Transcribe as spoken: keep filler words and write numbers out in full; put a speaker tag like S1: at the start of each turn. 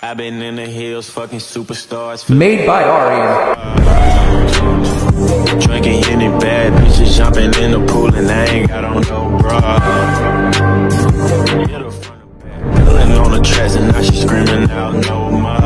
S1: I've been in the hills, fucking superstars.
S2: Made by Arian.
S1: Drinking any bad bitches, jumping in the pool, and I ain't got on no bra. Hit her front and back, pulling on the tracks, and now she screaming out no more.